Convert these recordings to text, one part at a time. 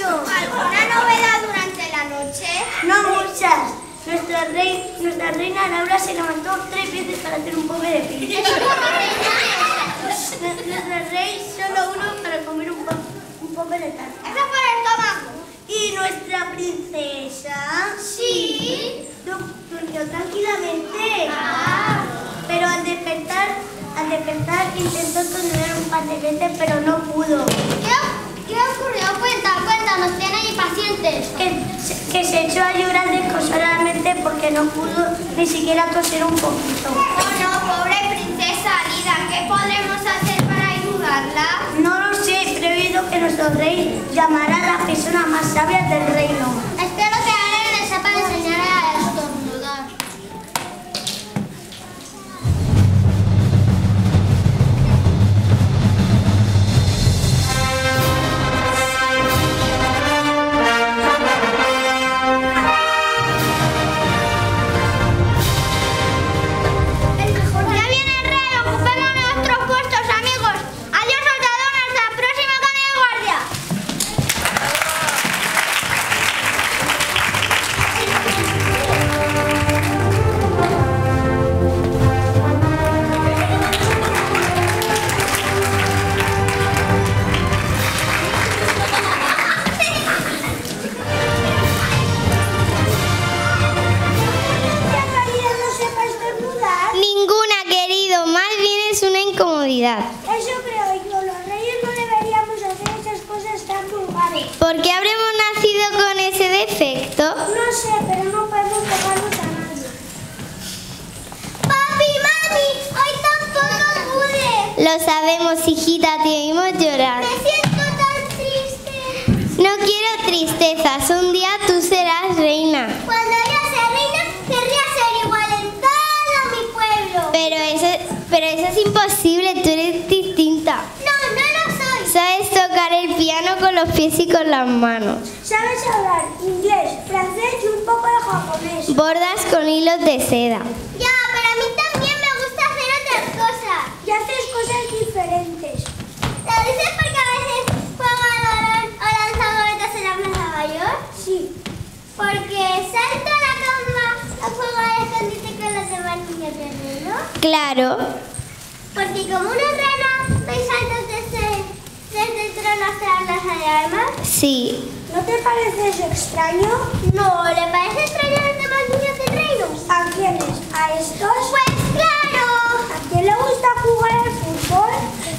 mucho. ¿Alguna novedad durante la noche? No muchas. Nuestra reina Laura se levantó 3 veces para hacer un poco de pis. Nuestro rey solo uno para comer un poco de carne. Eso por el estómago. Y nuestra princesa... Sí. Durmió tranquilamente. Pero al despertar intentó estornudar un par de veces, pero no pudo. ¿Qué ocurrió? Cuéntanos, tienen impacientes. Que se echó a llorar desconsoladamente porque no pudo ni siquiera toser un poquito. Oh no, pobre princesa Lida, ¿qué podremos hacer para ayudarla? No lo sé, pero he oído que nuestro rey llamará a las personas más sabias del reino. Espero que alguien le sepa enseñar a estornudar. Eso creo yo, los reyes no deberíamos hacer esas cosas tan vulgares. ¿Por qué habremos nacido con ese defecto? No sé, pero no podemos tocarnos a nadie. Papi, mami, hoy tampoco pude. Lo sabemos, hijita, te oímos llorar. Me siento tan triste. No quiero tristezas, un día tú serás reina. Cuando yo sea reina, querría ser igual en todo mi pueblo. Pero eso es imposible, tú eres distinta. No lo soy. Sabes tocar el piano con los pies y con las manos. Sabes hablar inglés, francés y un poco de japonés. Bordas con hilos de seda. Ya, pero a mí también me gusta hacer otras cosas. Y haces cosas diferentes. ¿Lo dices porque a veces juego al balón o lanzo boletas en la Plaza Mayor? Sí. Porque salto a la cama o juego al escondite con los demás niños del reino. Claro. Porque como una rana doy saltos desde el trono hasta la plaza de armas. Sí. ¿No te parece eso extraño? No, ¿le parece extraño a los demás niños del reino? ¿A quiénes? ¿A estos? Pues claro. ¿A quién le gusta jugar al fútbol?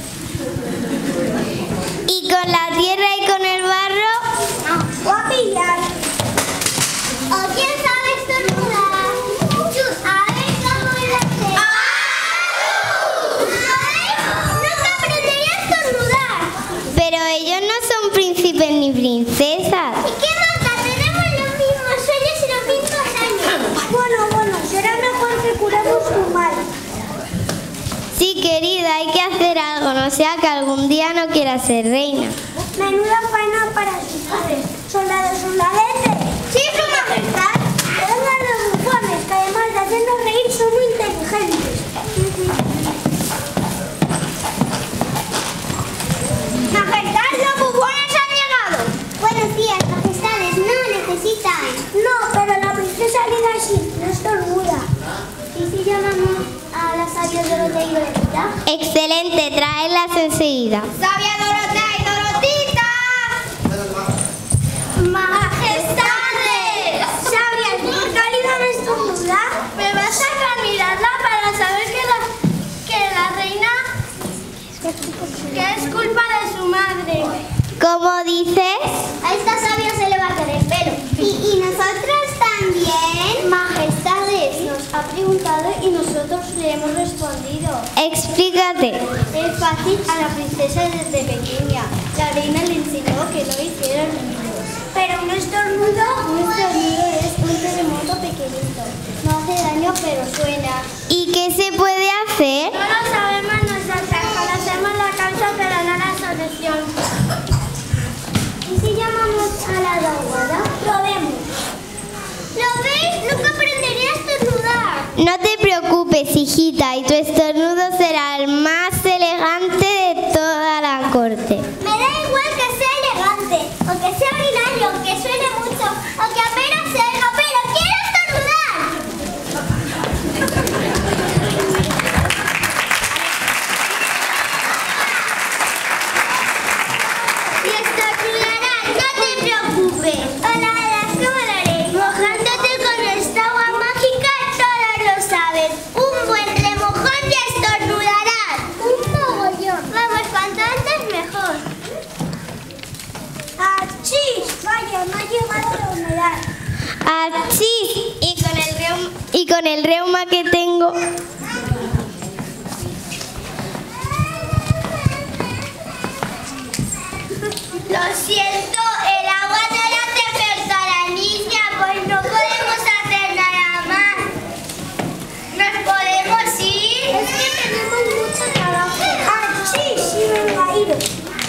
Y con la tierra y con el barro. O a pillar. ¿O quién sabe estornudar? A ver cómo lo hace. Nunca aprendería a estornudar. Pero ellos no son príncipes ni princesas. ¿Y qué mata? Tenemos los mismos sueños y los mismos años. Bueno, será mejor que curemos tu mal. Sí, querida, hay que hacer algo, no sea que algún día no quiera ser reina. Menuda faena para sus padres. Soldados, soldadetes. Sí, su majestad. Vengan los bufones, que además de hacernos reír son muy inteligentes. Majestad, los bufones han llegado. Buenos días, majestades. No necesitan. No, pero la princesa Lida sí, no estornuda. ¿Y si llamamos a la sabia Dorotea y Dorotita? Excelente, tráelas enseguida. ¡Sabia Dorotea y Dorotita! ¡Majestades! ¿Sabías por qué Lida no estornuda? ¿Me vas a mirarla para saber que la reina que es culpa de su madre? ¿Cómo dices? A esta sabia se le va a caer el pelo. ¿Y nosotros también? Majestades, nos ha preguntado y nosotros le hemos respondido. Explícate. Es fácil, a la princesa desde pequeña. La reina le enseñó que no hiciera ruidos. Pero un estornudo. Un estornudo es un terremoto pequeñito. No hace daño, pero suena. ¿Y qué se puede hacer? No lo sabemos nosotras, conocemos la causa, pero no la solución. ¿Y si llamamos a la abogada? Probemos. ¿Lo veis? Nunca aprendería a estornudar. No te preocupes, hijita, y tu estornudo será el más elegante de toda la corte. Me da igual que sea elegante o que sea ordinario. ¡Achís! Y con el reuma que tengo. Lo siento, el agua no le hace efecto a la niña, pues no podemos hacer nada más. ¿Nos podemos ir? Es que tenemos mucho trabajo. Ah, sí, venga, iros.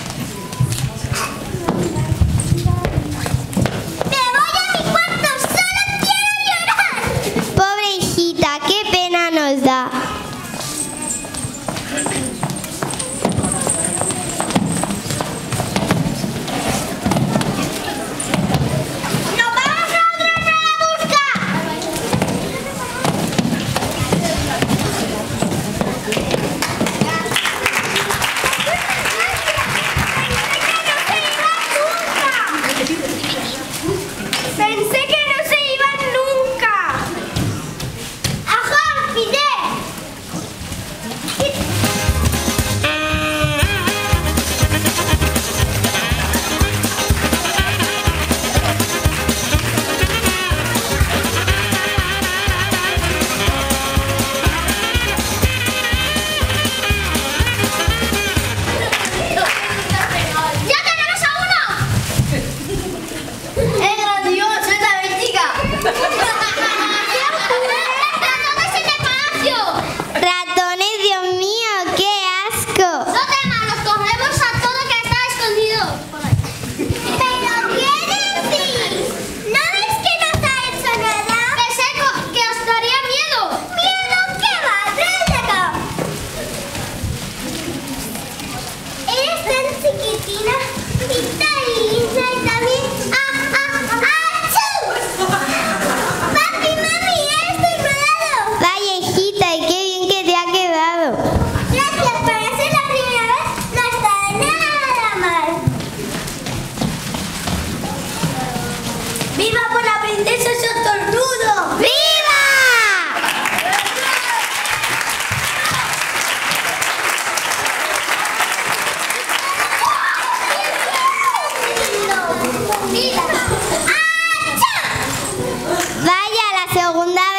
¡Me voy a mi cuarto! ¡Solo quiero llorar! Pobre hijita, qué pena nos da. Pensé que no se iban nunca. ¡Ajá, Fidel! ¡Ya tenemos a uno! ¡Es grandioso esta chica! ¡Ratones en el palacio! Ratones, Dios mío, qué asco. ¡No temas! ¡Los cogemos a todo que está escondido por ahí! ¿Pero qué decís? ¿No ves que no te ha hecho nada? ¡Pensé que os daría miedo! ¿Miedo qué va? ¡Tráete acá! Eres tan chiquitina y tan linda y también... ¡Achú! ¡Papi, mami, estoy morado! Vaya hijita, y qué bien que te ha quedado. Gracias, para ser la primera vez no está nada mal. ¡Viva por la princesa Sotornudo! ¡Viva! ¡Mira! ¡Achá! Vaya, la segunda